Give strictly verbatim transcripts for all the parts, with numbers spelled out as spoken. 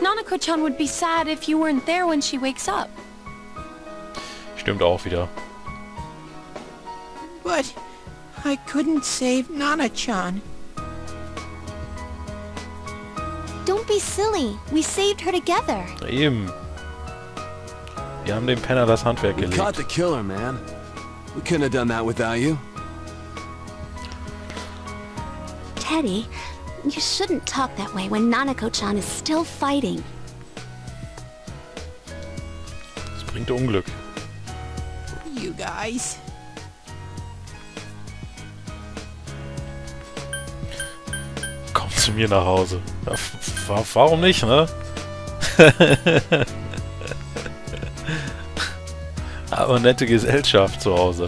Nanako-chan would be sad if you weren't there when she wakes up. Stimmt auch wieder. But I couldn't save Nana-chan. Don't be silly. We saved her together. Eben. Wir haben dem Penner das Handwerk We gelegt. caught the killer, man. We couldn't have done that without you. Teddy, you shouldn't talk that way when Nanako-chan is still fighting. Das bringt Unglück. You guys. Komm zu mir nach Hause. Ja, wa- warum nicht, ne? Aber nette Gesellschaft zu Hause.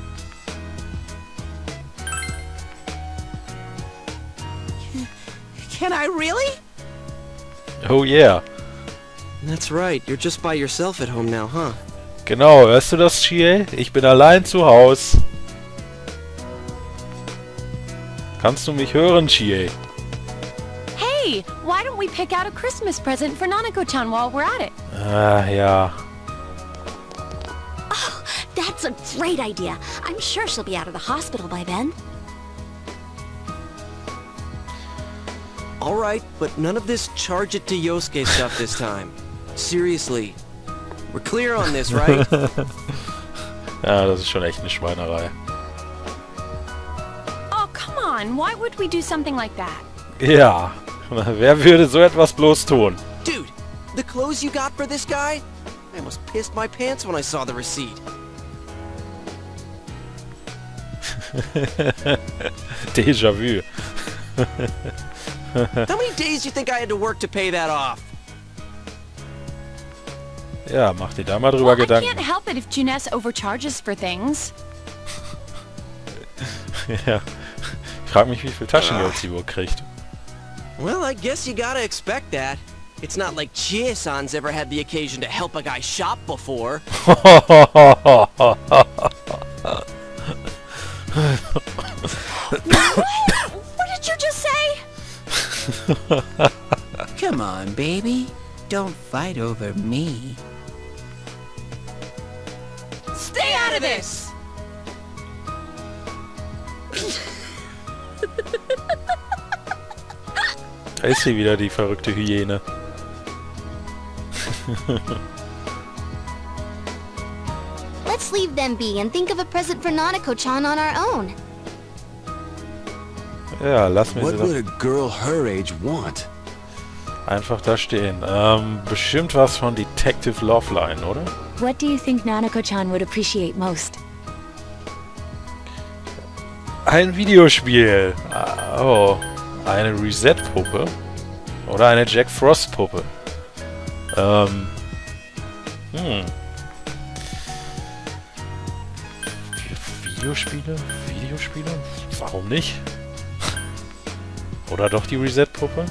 Can I really? Oh yeah. That's right, you're just by yourself at home now, huh? Genau, hörst du das, Chie? Ich bin allein zu Haus. Kannst du mich hören, Chie? Hey, why don't we pick out a Christmas present for Nanako-chan while we're at it? Ah, ja. That's a great idea. I'm sure she'll be out of the hospital by then. Alright, but none of this charge it to Yosuke stuff this time. Seriously. We're clear on this, right? Ja, das ist schon echt eine Schweinerei. Oh, come on. Why would we do something like that? Ja. Wer würde so etwas bloß tun? Dude, the clothes you got for this guy? I almost pissed my pants when I saw the receipt. Déjà-vu. How many days do you think I had to work to pay that off? Ja, mach dir da mal drüber Well, I Gedanken. can't help it if Juness overcharges for things. Ja. Ich frag mich, wie viel Taschengeld sie wohl kriegt. Well, I guess you gotta expect that. It's not like Chie-san's ever had the occasion to help a guy shop before. What did you just say? Come on, baby. Don't fight over me. Stay out of this! Da ist sie wieder, die verrückte Hyäne. Let's leave them be and think of a present for Nanako-chan on our own. Ja, lass mir What sie would a girl her age want? einfach da stehen. Ähm, bestimmt was von Detective Loveline, oder? What do you think Nanako-chan would appreciate most? Ein Videospiel. Ah, oh, eine Reset-Puppe. Oder eine Jack Frost-Puppe. Ähm. Hm. Videospiele? Videospiele? Warum nicht? Oder doch die Reset-Puppe?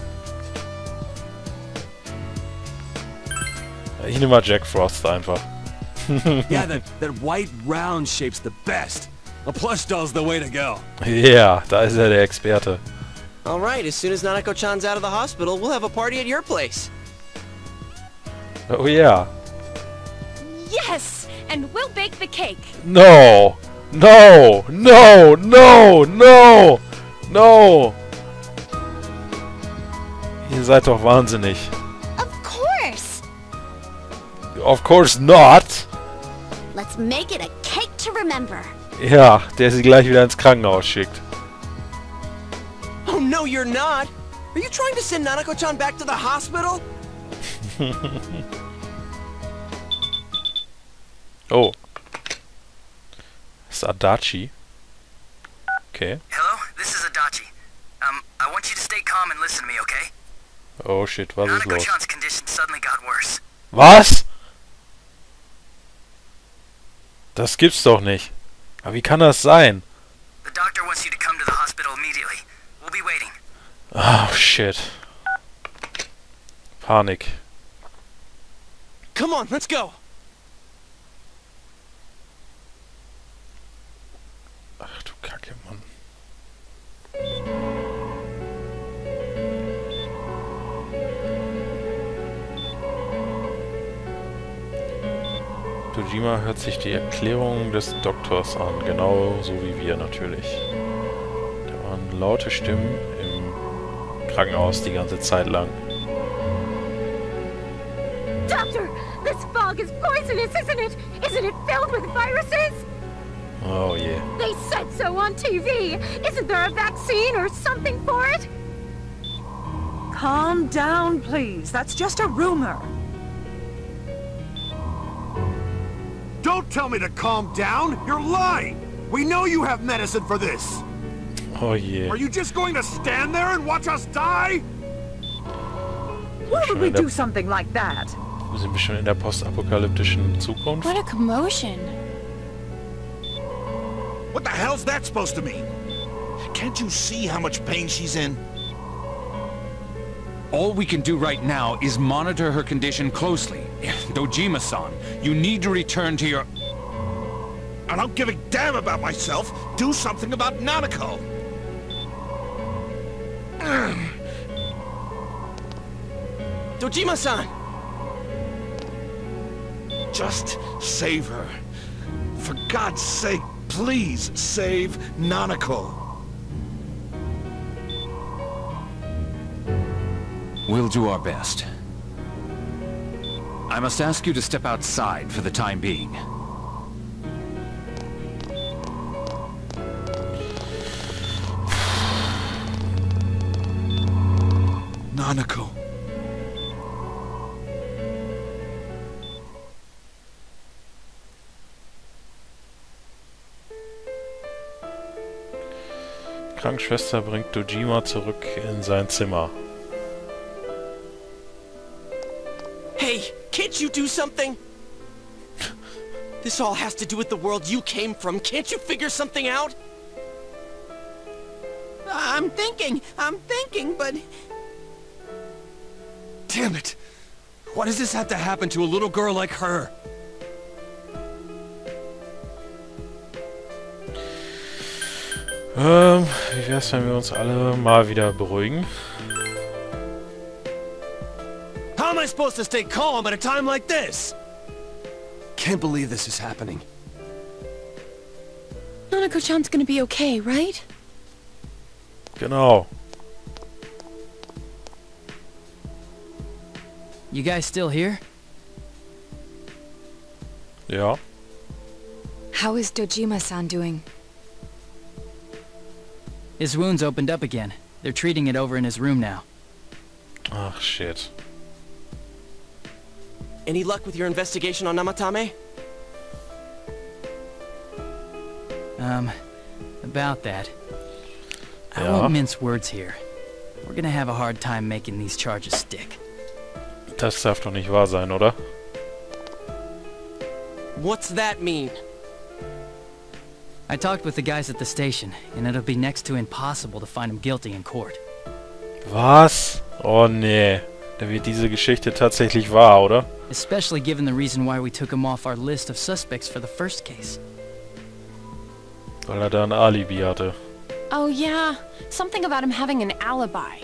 Ich nehme mal Jack Frost einfach. Yeah, that, that white round shape's the best. A plush doll's the way to go. Ja, da ist er der Experte. Alright, as soon as Nanako-chan's out of the hospital, we'll have a party at your place. Oh ja. Yes! And we'll bake the cake. No! No! No! No! No! No! Ihr seid doch wahnsinnig. Of course! Of course not! Let's make it a cake to remember. Ja, der sie gleich wieder ins Krankenhaus schickt. Oh no, you're not! Are you trying to send Nanako-chan back to the hospital? Oh. Das ist Adachi. Okay. Hello, this is Adachi. Um, I want you to stay calm and listen to me, okay? Oh shit, was ist los? Nanako-chan's condition suddenly got worse. Was? Das gibt's doch nicht. Aber wie kann das sein? The doctor wants you to come to the hospital immediately. We'll be waiting. Oh shit. Panik. Come on, let's go! Ach du Kacke, Mann. Dojima hört sich die Erklärung des Doktors an, genau so wie wir natürlich. Da waren laute Stimmen im Krankenhaus die ganze Zeit lang. Doctor, this fog is poisonous, isn't it? Isn't it filled with viruses? Oh je. They said so on T V. Isn't there a vaccine or something for it? Calm down, please. That's just a rumor. Don't tell me to calm down! You're lying! We know you have medicine for this! Oh je. Are you just going to stand there and watch us die? Why would we do something like that? Sind wir schon in der postapokalyptischen Zukunft? What a commotion. What the hell's that supposed to mean? Can't you see how much pain she's in? All we can do right now is monitor her condition closely. Dojima-san, you need to return to your... I don't give a damn about myself. Do something about Nanako. Dojima-san! Just save her. For God's sake, please save Nanako. We'll do our best. I must ask you to step outside for the time being. Nanako. Krankenschwester bringt Dojima zurück in sein Zimmer. Hey, can't you do something? This all has to do with the world you came from. Can't you figure something out? I'm thinking, I'm thinking, but... Damn it! Why does this have to happen to a little girl like her? Ähm, wie wär's, wenn wir uns alle mal wieder beruhigen? How am I supposed to stay calm at a time like this? Can't believe this is happening. Nanako-chan's gonna be okay, right? Genau. You guys still here? Ja. How is Dojima-san doing? His wounds opened up again. They're treating it over in his room now. Ach, shit. Any luck with your investigation on Namatame? Um, about that. I Ja. won't mince words here. We're gonna have a hard time making these charges stick. Das darf doch nicht wahr sein, oder? What's that mean? I talked with the guys at the station, and it'll be next to impossible to find him guilty in court. Was? Oh nee. Da wird diese Geschichte tatsächlich wahr, oder? Especially given the reason why we took him off our list of suspects for the first case. Weil er da ein Alibi hatte. Oh yeah, something about him having an alibi.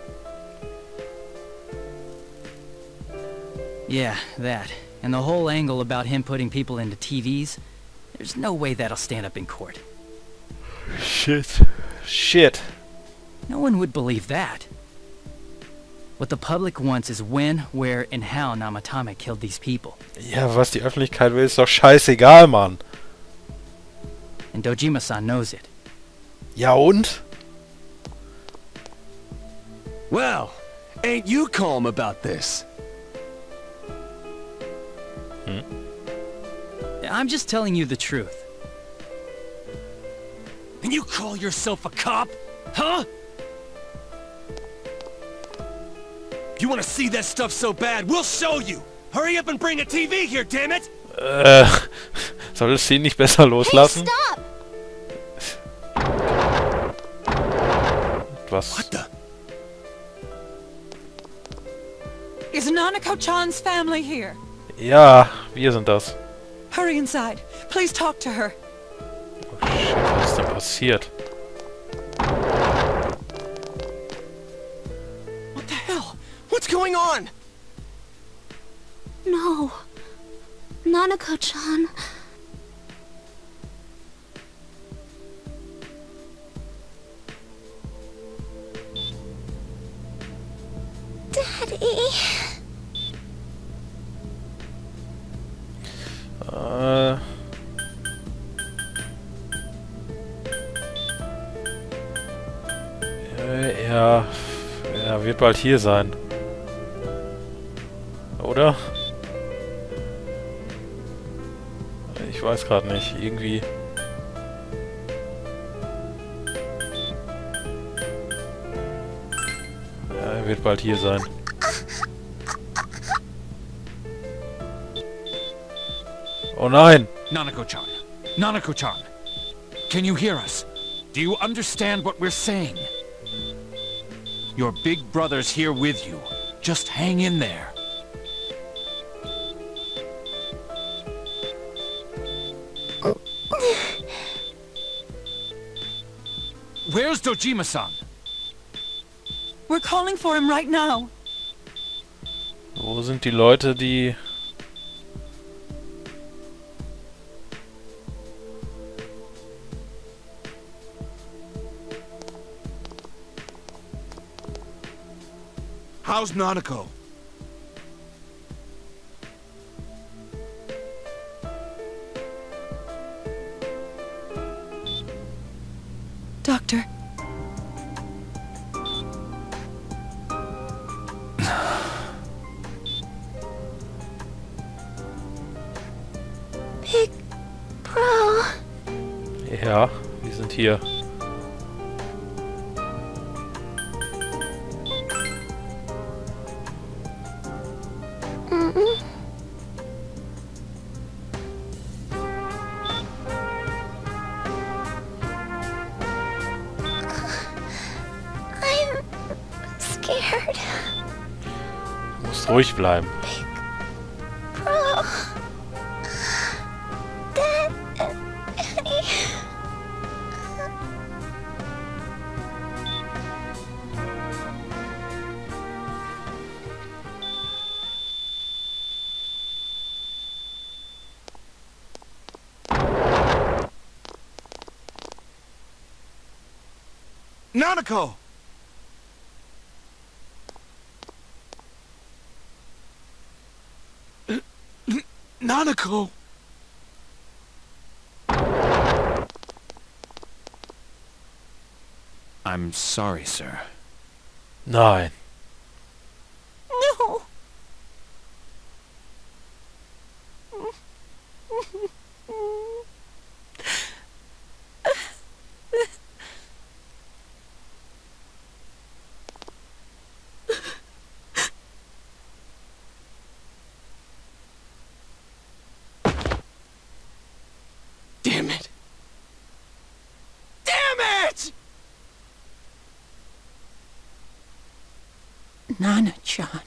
Yeah, that. And the whole angle about him putting people into T Vs. There's no way that'll stand up in court. Shit. Shit. No one would believe that. What the public wants is when, where, and how Namatame killed these people. Ja, was die Öffentlichkeit will, ist doch scheißegal, Mann. And Dojima-san knows it. Ja und? Well, ain't you calm about this? Hmm? I'm just telling you the truth. And you call yourself a cop? Huh? You want to see that stuff so bad? We'll show you! Hurry up and bring a T V here, damn it! Äh, soll es ihn nicht besser loslassen? Hey, stop! Was? What the? Is Nanako-chan's family here? Ja, wir sind das. Hurry inside. Please talk to her. Oh shit, was ist denn passiert? What the hell? What's going on? No. Nanako-chan. Daddy. Äh... Er, er wird bald hier sein. Oder? Ich weiß gerade nicht. Irgendwie... Ja, er wird bald hier sein. Oh nein! Nanako-chan! Nanako-chan! Can you hear us? Do you understand what we're saying? Your big brother's here with you. Just hang in there. Where's Dojima-san? We're calling for him right now. Wo sind die Leute, die... How's Nanako? Doctor. Big Bro. Ja, wir sind hier. Du musst ruhig bleiben. Bro. Daddy. Nanako! Nanako! I'm sorry, sir. Nein. No. Damn it! Damn it! Nana-chan.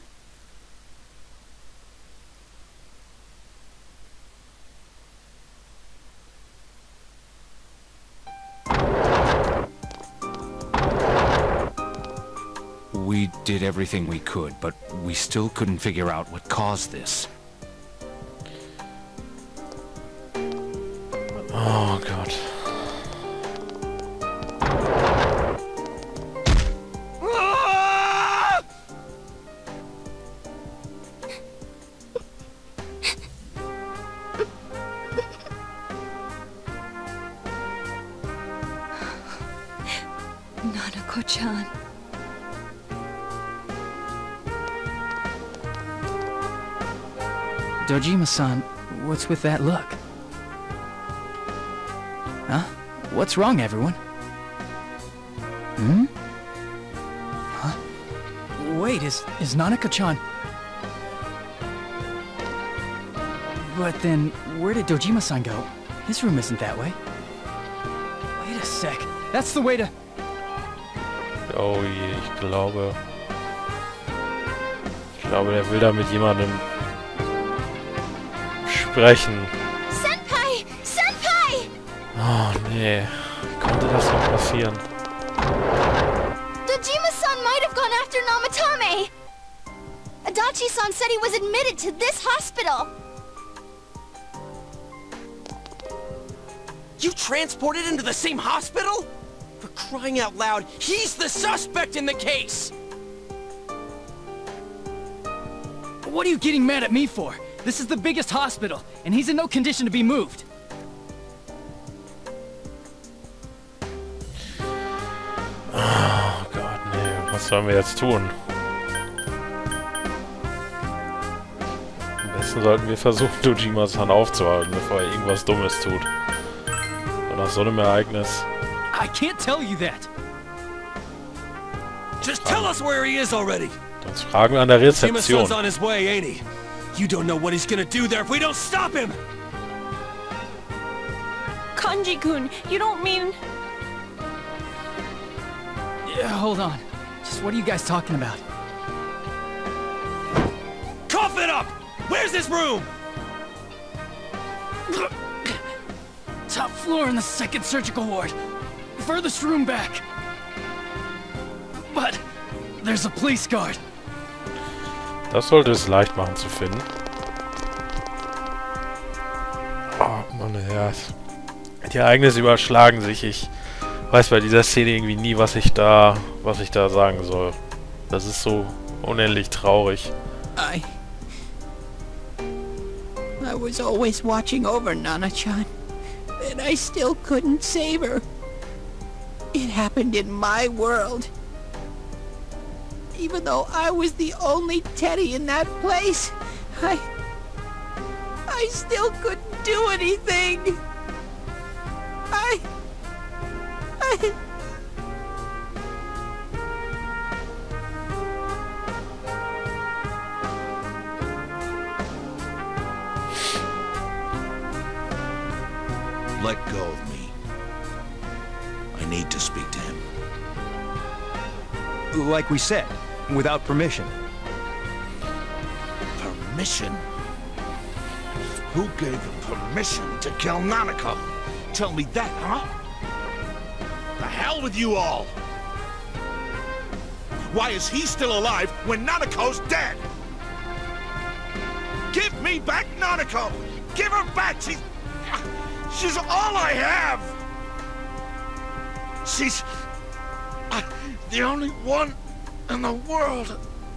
We did everything we could, but we still couldn't figure out what caused this. Oh Gott. Nanako-chan. Dojima-san, what's with that look? Huh? What's wrong, everyone? Hmm? Huh? Wait, is, is Nanako-chan... But then, where did Dojima-san go? His room isn't that way. Wait a sec. That's the way to... Oh je, ich glaube... Ich glaube, der will da mit jemandem... sprechen. Senpai! Senpai! Oh nee, wie konnte das noch passieren? Dojima-san might have gone after Namatame! Adachi-san said he was admitted to this hospital! You transported him to the same hospital? For crying out loud, he's the suspect in the case! What are you getting mad at me for? This is the biggest hospital, and he's in no condition to be moved. Oh Gott, nee. Was sollen wir jetzt tun? Am besten sollten wir versuchen, Dojima-san aufzuhalten, bevor er irgendwas Dummes tut. Und nach so einem Ereignis... I can't tell you that. Just tell us where he is already. Sonst fragen wir an der Rezeption. Dojima-san's on his way, ain't he? You don't know what he's gonna do there if we don't stop him! Kanji-kun, you don't mean... Yeah, hold on. Just what are you guys talking about? Cough it up! Where's this room? Top floor in the second surgical ward. Furthest room back. But there's a police guard. Das sollte es leicht machen zu finden. Oh Mann, ja. Die Ereignisse überschlagen sich. Ich weiß bei dieser Szene irgendwie nie, was ich da, was ich da sagen soll. Das ist so unendlich traurig. I... I was always watching over Nana-chan, and I still couldn't save her. It happened in my world. Even though I was the only Teddy in that place, I... I still couldn't do anything. I... I... Let go of me. I need to speak to him. Like we said, without permission. Permission? Who gave him permission to kill Nanako? Tell me that, huh? The hell with you all! Why is he still alive when Nanako's dead? Give me back Nanako! Give her back! She's... She's all I have! She's... Uh, the only one in the world.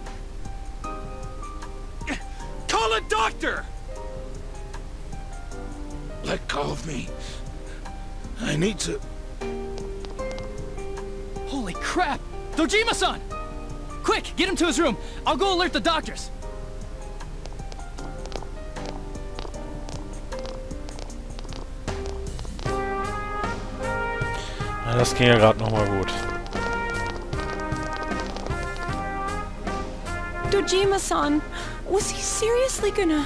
Call a doctor! Let go of me. I need to... Holy crap! Dojima-san! Quick, get him to his room. I'll go alert the doctors. Na, das ging ja gerade noch mal gut. Dojima-san, was he seriously gonna...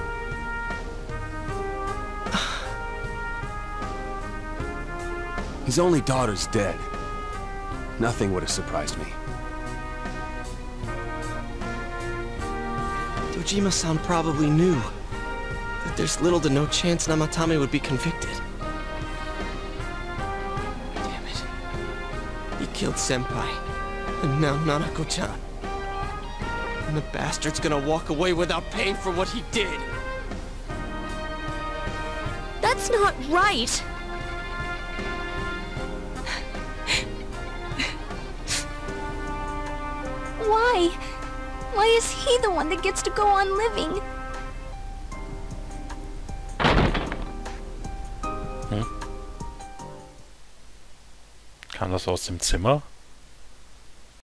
His only daughter's dead. Nothing would have surprised me. Dojima-san probably knew that there's little to no chance Namatame would be convicted. Damn it. He killed Senpai, and now Nanako-chan. And the bastard's gonna walk away without paying for what he did. That's not right. Why? Why is he the one that gets to go on living? Hm? Kam das aus dem Zimmer?